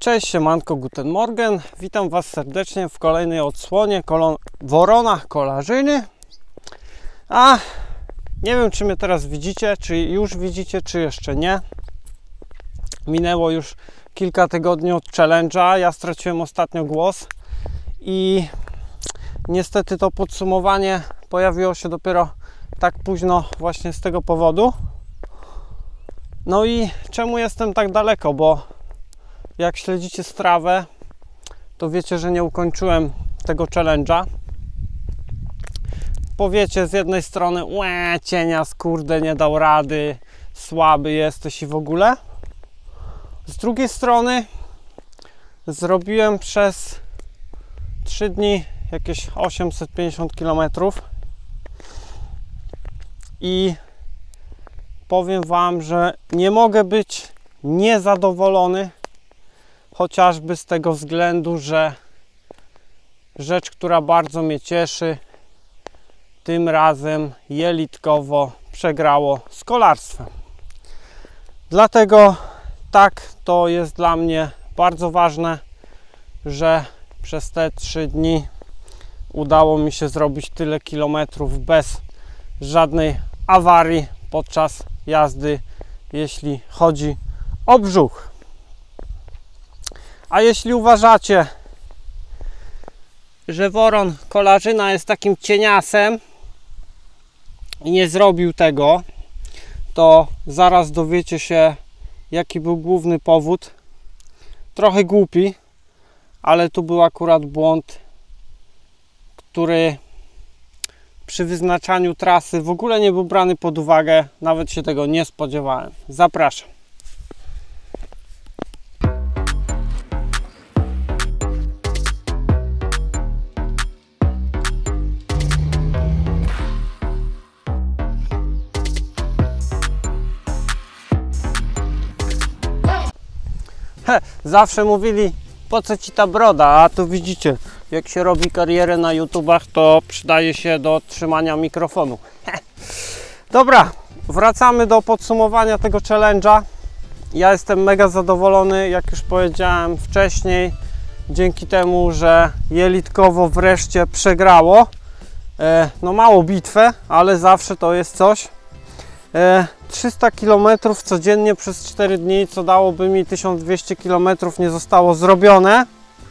Cześć, siemanko, guten Morgen. Witam Was serdecznie w kolejnej odsłonie Worona Kolarzyny. A nie wiem, czy mnie teraz widzicie, czy już widzicie, czy jeszcze nie. Minęło już kilka tygodni od challenge'a. Ja straciłem ostatnio głos i niestety to podsumowanie pojawiło się dopiero tak późno właśnie z tego powodu. No i czemu jestem tak daleko? Bo jak śledzicie strawę, to wiecie, że nie ukończyłem tego challenge'a. Powiecie z jednej strony, cienias, kurde, nie dał rady, słaby jesteś i w ogóle. Z drugiej strony zrobiłem przez 3 dni jakieś 850 km i powiem Wam, że nie mogę być niezadowolony, chociażby z tego względu, że rzecz, która bardzo mnie cieszy, tym razem jelitkowo przegrało z kolarstwem. Dlatego tak, to jest dla mnie bardzo ważne, że przez te 3 dni udało mi się zrobić tyle kilometrów bez żadnej awarii podczas jazdy, jeśli chodzi o brzuch. A jeśli uważacie, że Woron Kolarzyna jest takim cieniasem i nie zrobił tego, to zaraz dowiecie się, jaki był główny powód. Trochę głupi, ale tu był akurat błąd, który przy wyznaczaniu trasy w ogóle nie był brany pod uwagę. Nawet się tego nie spodziewałem. Zapraszam. Zawsze mówili, po co ci ta broda, a tu widzicie, jak się robi karierę na YouTubach, to przydaje się do trzymania mikrofonu. Dobra, wracamy do podsumowania tego challenge'a. Ja jestem mega zadowolony, jak już powiedziałem wcześniej, dzięki temu, że jelitkowo wreszcie przegrało. No mało bitwę, ale zawsze to jest coś. 300 km codziennie przez 4 dni, co dałoby mi 1200 km, nie zostało zrobione.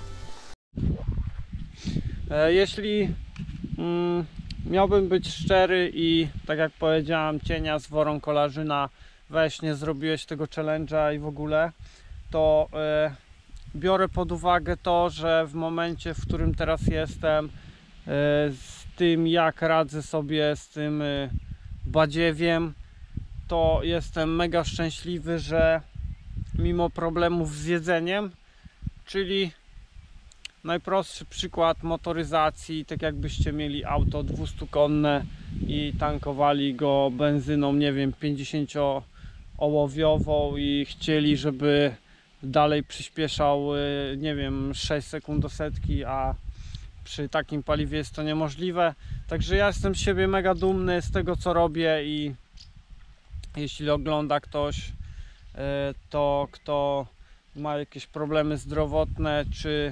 Jeśli miałbym być szczery i tak jak powiedziałem, cienias, Woron Kolarzyna, weź nie zrobiłeś tego challenge'a i w ogóle, to biorę pod uwagę to, że w momencie, w którym teraz jestem, z tym jak radzę sobie z tym badziewiem, to jestem mega szczęśliwy, że mimo problemów z jedzeniem, czyli najprostszy przykład motoryzacji, tak jakbyście mieli auto 200-konne i tankowali go benzyną, nie wiem, 50-ołowiową i chcieli, żeby dalej przyspieszał, nie wiem, 6 sekund do setki, a przy takim paliwie jest to niemożliwe. Także ja jestem z siebie mega dumny z tego, co robię i jeśli ogląda ktoś, to kto ma jakieś problemy zdrowotne,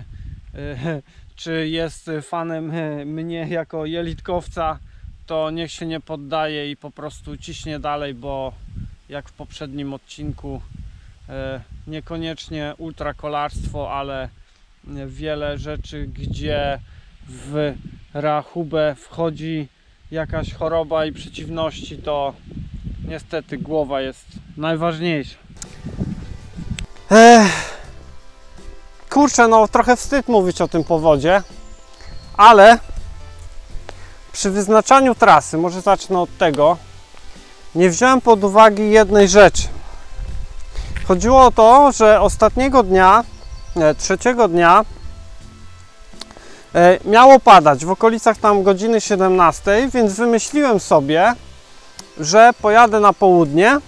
czy jest fanem mnie jako jelitkowca, to niech się nie poddaje i po prostu ciśnie dalej, bo jak w poprzednim odcinku, niekoniecznie ultrakolarstwo, ale wiele rzeczy, gdzie w rachubę wchodzi jakaś choroba i przeciwności, to niestety głowa jest najważniejsza. Kurczę, no trochę wstyd mówić o tym powodzie, ale przy wyznaczaniu trasy, może zacznę od tego, nie wziąłem pod uwagę jednej rzeczy. Chodziło o to, że ostatniego dnia, trzeciego dnia miało padać w okolicach tam godziny 17, więc wymyśliłem sobie, że pojadę na południe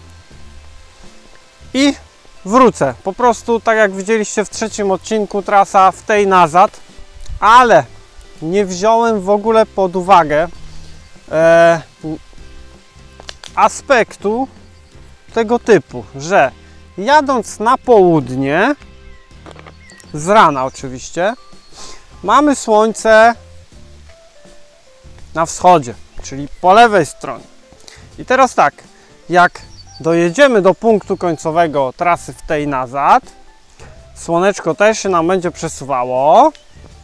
i wrócę. Po prostu, tak jak widzieliście w trzecim odcinku, trasa w tej nazad, ale nie wziąłem w ogóle pod uwagę aspektu tego typu, że jadąc na południe z rana oczywiście, mamy słońce na wschodzie, czyli po lewej stronie. I teraz tak, jak dojedziemy do punktu końcowego trasy w tej nazad, słoneczko też się nam będzie przesuwało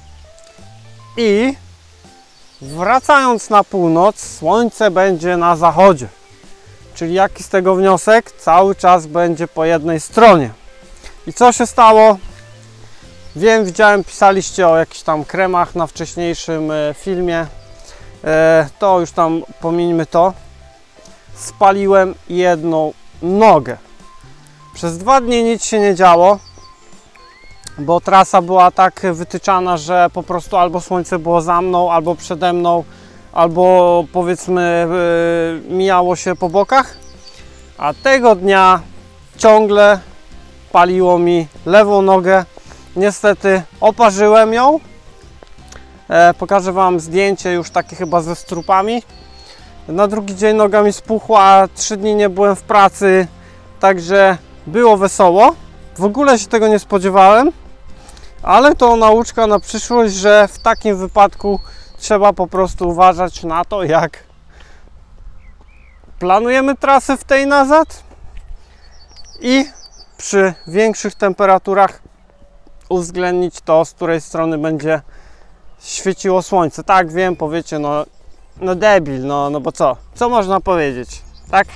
i wracając na północ, słońce będzie na zachodzie. Czyli jaki z tego wniosek? Cały czas będzie po jednej stronie. I co się stało? Wiem, widziałem, pisaliście o jakichś tam kremach na wcześniejszym filmie. To już tam pomińmy to. Spaliłem jedną nogę. Przez 2 dni nic się nie działo, bo trasa była tak wytyczana, że po prostu albo słońce było za mną, albo przede mną, albo powiedzmy mijało się po bokach. A tego dnia ciągle paliło mi lewą nogę. Niestety oparzyłem ją. Pokażę Wam zdjęcie już takie chyba ze strupami. Na drugi dzień noga mi spuchła, 3 dni nie byłem w pracy, także było wesoło. W ogóle się tego nie spodziewałem, ale to nauczka na przyszłość, że w takim wypadku trzeba po prostu uważać na to, jak planujemy trasę w tej nazad i przy większych temperaturach uwzględnić to, z której strony będzie świeciło słońce. Tak, wiem, powiecie, no debil, no bo co można powiedzieć, tak?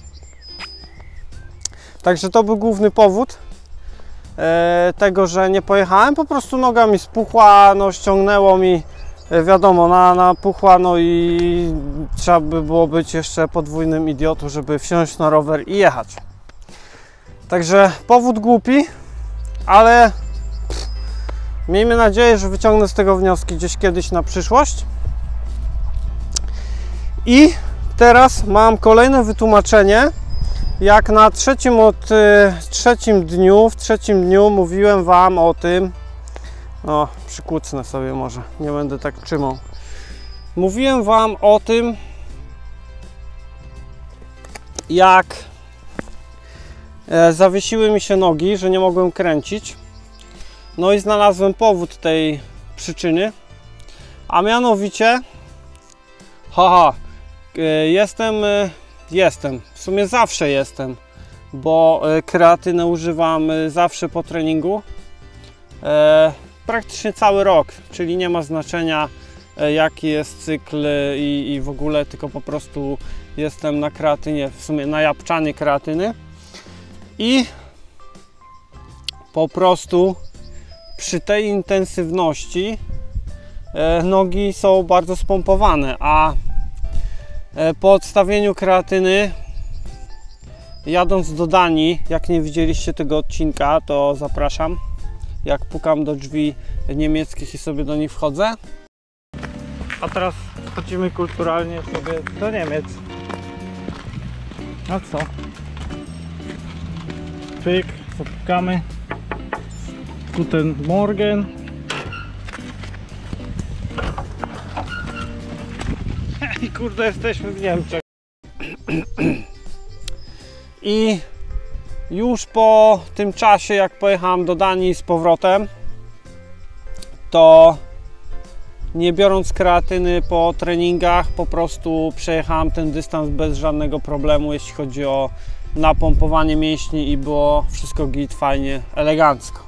Także to był główny powód tego, że nie pojechałem. Po prostu noga mi spuchła, no ściągnęło mi, wiadomo, napuchła, no i trzeba by było być jeszcze podwójnym idiotą, żeby wsiąść na rower i jechać. Także powód głupi, ale miejmy nadzieję, że wyciągnę z tego wnioski gdzieś kiedyś na przyszłość. I teraz mam kolejne wytłumaczenie. Jak na w trzecim dniu mówiłem Wam o tym, przykucnę sobie może, nie będę tak trzymał. Mówiłem Wam o tym, jak zawiesiły mi się nogi, że nie mogłem kręcić. No i znalazłem powód tej przyczyny, a mianowicie jestem, w sumie zawsze jestem, bo kreatynę używam zawsze po treningu, praktycznie cały rok, czyli nie ma znaczenia jaki jest cykl i w ogóle, tylko po prostu jestem na kreatynie, w sumie na jabłczanie kreatyny i po prostu przy tej intensywności nogi są bardzo spompowane, a po odstawieniu kreatyny, jadąc do Danii, jak nie widzieliście tego odcinka, to zapraszam, jak pukam do drzwi niemieckich i sobie do nich wchodzę. A teraz wchodzimy kulturalnie sobie do Niemiec. A co? Pyk, zapukamy. Guten Morgen. I kurde, jesteśmy w Niemczech. I już po tym czasie, jak pojechałem do Danii z powrotem, to nie biorąc kreatyny po treningach, po prostu przejechałem ten dystans bez żadnego problemu, jeśli chodzi o napompowanie mięśni i było wszystko git, fajnie, elegancko.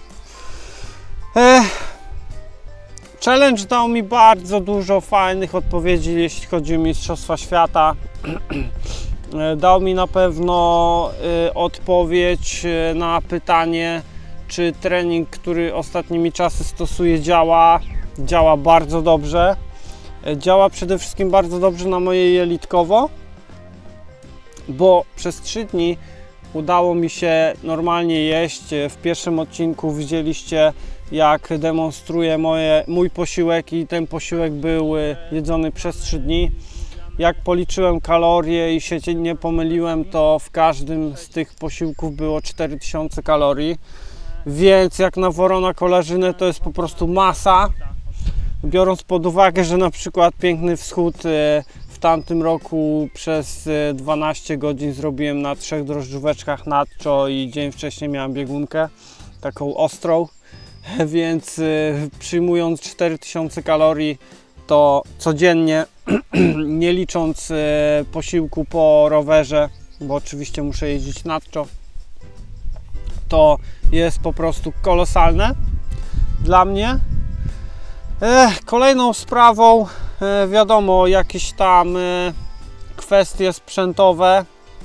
Challenge dał mi bardzo dużo fajnych odpowiedzi, jeśli chodzi o Mistrzostwa Świata. Dał mi na pewno odpowiedź na pytanie, czy trening, który ostatnimi czasy stosuję, działa bardzo dobrze. Działa przede wszystkim bardzo dobrze na moje jelitkowo, bo przez 3 dni udało mi się normalnie jeść. W pierwszym odcinku widzieliście, jak demonstruję mój posiłek i ten posiłek był jedzony przez 3 dni. Jak policzyłem kalorie i się nie pomyliłem, to w każdym z tych posiłków było 4000 kalorii, więc jak na worona kolażynę to jest po prostu masa, biorąc pod uwagę, że na przykład Piękny Wschód w tamtym roku przez 12 godzin zrobiłem na 3 drożdżóweczkach natto i dzień wcześniej miałem biegunkę taką ostrą. więc przyjmując 4000 kalorii to codziennie, nie licząc posiłku po rowerze, bo oczywiście muszę jeździć nadto, to jest po prostu kolosalne dla mnie. Kolejną sprawą, wiadomo, jakieś tam kwestie sprzętowe.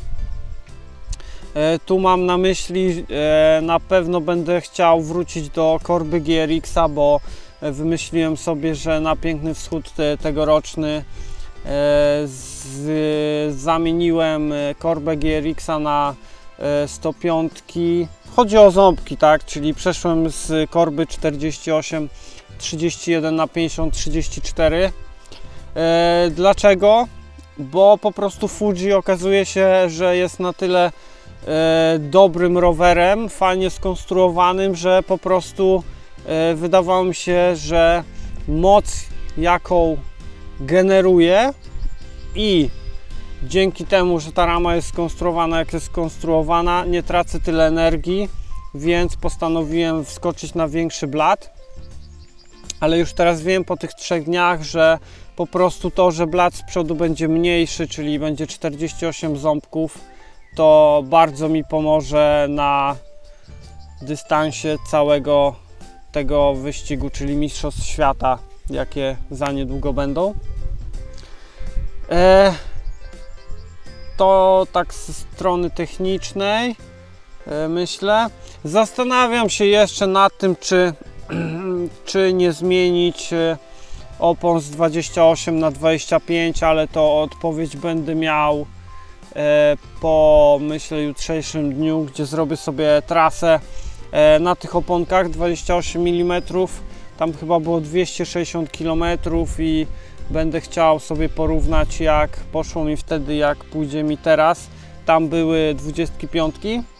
Tu mam na myśli, na pewno będę chciał wrócić do korby GRX-a, bo wymyśliłem sobie, że na Piękny Wschód tegoroczny zamieniłem korbę GRX-a na 105. Chodzi o ząbki, tak? Czyli przeszłem z korby 48-31 na 50-34. Dlaczego? Bo po prostu Fuji okazuje się, że jest na tyle dobrym rowerem, fajnie skonstruowanym, że po prostu wydawało mi się, że moc, jaką generuje, i dzięki temu, że ta rama jest skonstruowana jak jest skonstruowana, nie tracę tyle energii, więc postanowiłem wskoczyć na większy blat. Ale już teraz wiem po tych 3 dniach, że po prostu to, że blat z przodu będzie mniejszy, czyli będzie 48 ząbków, to bardzo mi pomoże na dystansie całego tego wyścigu, czyli Mistrzostw Świata, jakie za niedługo będą. To tak z strony technicznej myślę. Zastanawiam się jeszcze nad tym, czy nie zmienić opon z 28 na 25, ale to odpowiedź będę miał po, myślę, jutrzejszym dniu, gdzie zrobię sobie trasę na tych oponkach 28 mm. Tam chyba było 260 km i będę chciał sobie porównać, jak poszło mi wtedy, jak pójdzie mi teraz. Tam były 25.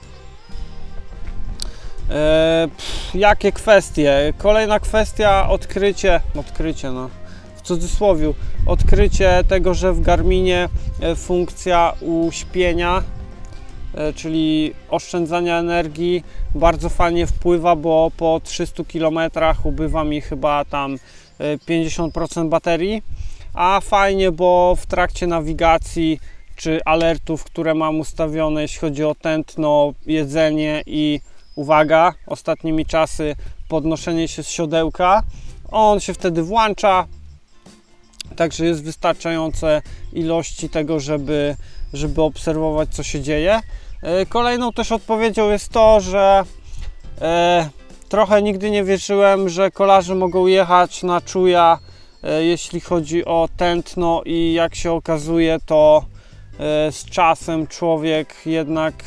Jakie kwestie? Kolejna kwestia, odkrycie no, w cudzysłowie, odkrycie tego, że w Garminie funkcja uśpienia, czyli oszczędzania energii, bardzo fajnie wpływa, bo po 300 km ubywa mi chyba tam 50% baterii, a fajnie, bo w trakcie nawigacji czy alertów, które mam ustawione, jeśli chodzi o tętno, jedzenie i uwaga, ostatnimi czasy podnoszenie się z siodełka, on się wtedy włącza, także jest wystarczające ilości tego, żeby obserwować, co się dzieje. Kolejną też odpowiedzią jest to, że trochę nigdy nie wierzyłem, że kolarze mogą jechać na czuja, jeśli chodzi o tętno, i jak się okazuje, to z czasem człowiek jednak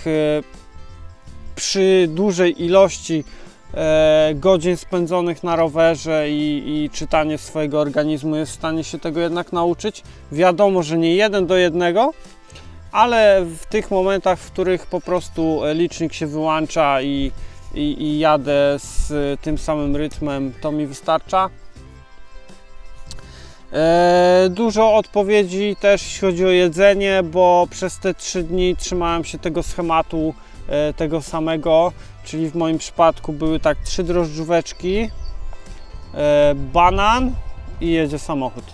przy dużej ilości godzin spędzonych na rowerze i czytanie swojego organizmu jest w stanie się tego jednak nauczyć. Wiadomo, że nie 1 do 1, ale w tych momentach, w których po prostu licznik się wyłącza i jadę z tym samym rytmem, to mi wystarcza. Dużo odpowiedzi też jeśli chodzi o jedzenie, bo przez te 3 dni trzymałem się tego schematu, tego samego, czyli w moim przypadku były tak 3 drożdżóweczki, banan i jedzie samochód.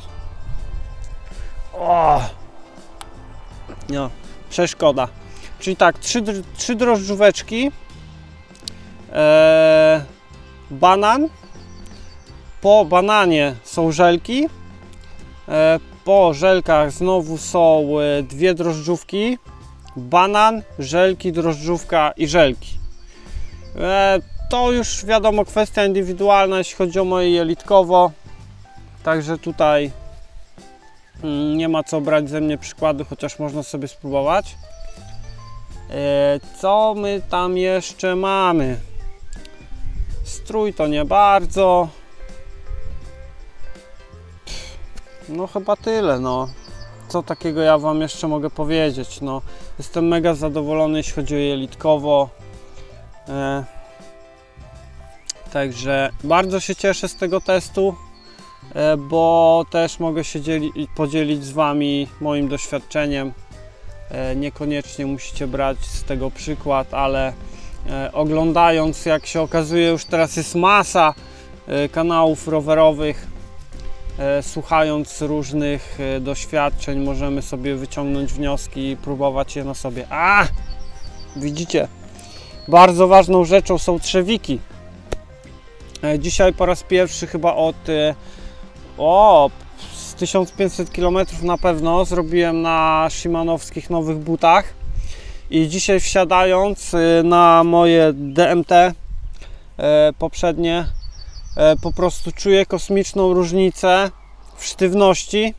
O! No, przeszkoda. Czyli tak, 3 drożdżóweczki, banan, po bananie są żelki, po żelkach znowu są 2 drożdżówki, banan, żelki, drożdżówka i żelki. To już wiadomo kwestia indywidualna, jeśli chodzi o moje jelitkowo, także tutaj nie ma co brać ze mnie przykładu, chociaż można sobie spróbować. Co my tam jeszcze mamy? Strój to nie bardzo. No chyba tyle, no. Co takiego ja Wam jeszcze mogę powiedzieć? No, jestem mega zadowolony, jeśli chodzi o jelitkowo. Także bardzo się cieszę z tego testu, bo też mogę się podzielić z Wami moim doświadczeniem. Niekoniecznie musicie brać z tego przykład, ale oglądając, jak się okazuje, już teraz jest masa kanałów rowerowych, słuchając różnych doświadczeń, możemy sobie wyciągnąć wnioski i próbować je na sobie. Widzicie, bardzo ważną rzeczą są trzewiki. Dzisiaj po raz pierwszy chyba z 1500 km na pewno zrobiłem na shimanowskich nowych butach i dzisiaj wsiadając na moje DMT poprzednie, po prostu czuję kosmiczną różnicę w sztywności.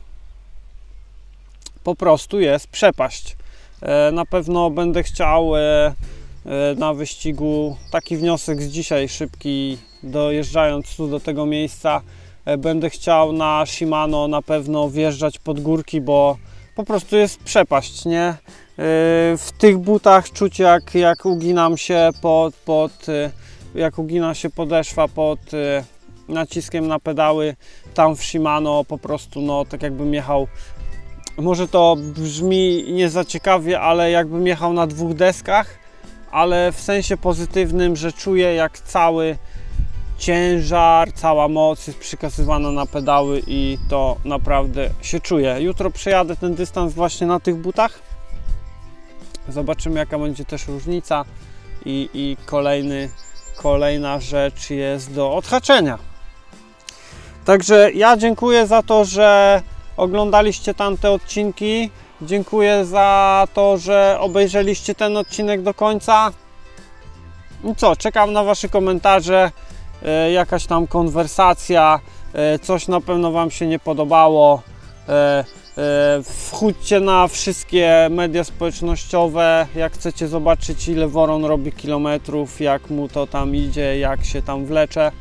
Po prostu jest przepaść. Na pewno będę chciał na wyścigu, taki wniosek z dzisiaj szybki, dojeżdżając tu do tego miejsca, będę chciał na Shimano na pewno wjeżdżać pod górki, bo po prostu jest przepaść, nie? W tych butach czuć jak uginam się jak ugina się podeszwa pod naciskiem na pedały. Tam w Shimano po prostu, no, tak jakbym jechał, może to brzmi nie za ciekawie, ale jakbym jechał na 2 deskach, ale w sensie pozytywnym, że czuję, jak cały ciężar, cała moc jest przekazywana na pedały i to naprawdę się czuje. Jutro przejadę ten dystans właśnie na tych butach. Zobaczymy, jaka będzie też różnica i kolejna rzecz jest do odhaczenia. Także ja dziękuję za to, że oglądaliście tamte odcinki. Dziękuję za to, że obejrzeliście ten odcinek do końca. I co, czekam na wasze komentarze, jakaś tam konwersacja, coś na pewno wam się nie podobało. Wchódźcie na wszystkie media społecznościowe, jak chcecie zobaczyć, ile Woron robi kilometrów, jak mu to tam idzie, jak się tam wlecze.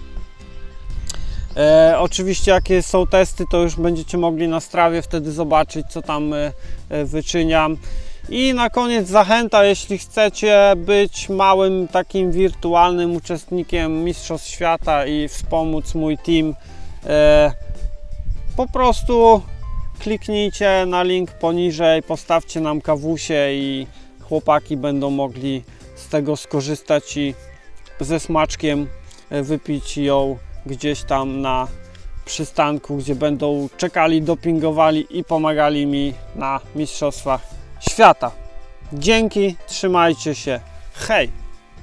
Oczywiście jakie są testy, to już będziecie mogli na Strawie wtedy zobaczyć, co tam wyczyniam. I na koniec zachęta, jeśli chcecie być małym takim wirtualnym uczestnikiem Mistrzostw Świata i wspomóc mój team, po prostu kliknijcie na link poniżej, postawcie nam kawusie i chłopaki będą mogli z tego skorzystać i ze smaczkiem wypić ją gdzieś tam na przystanku, gdzie będą czekali, dopingowali i pomagali mi na Mistrzostwach Świata. Dzięki, trzymajcie się, hej!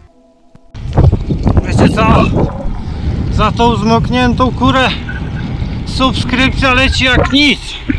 Wiecie co? Za tą zmokniętą kurę subskrypcja leci jak nic.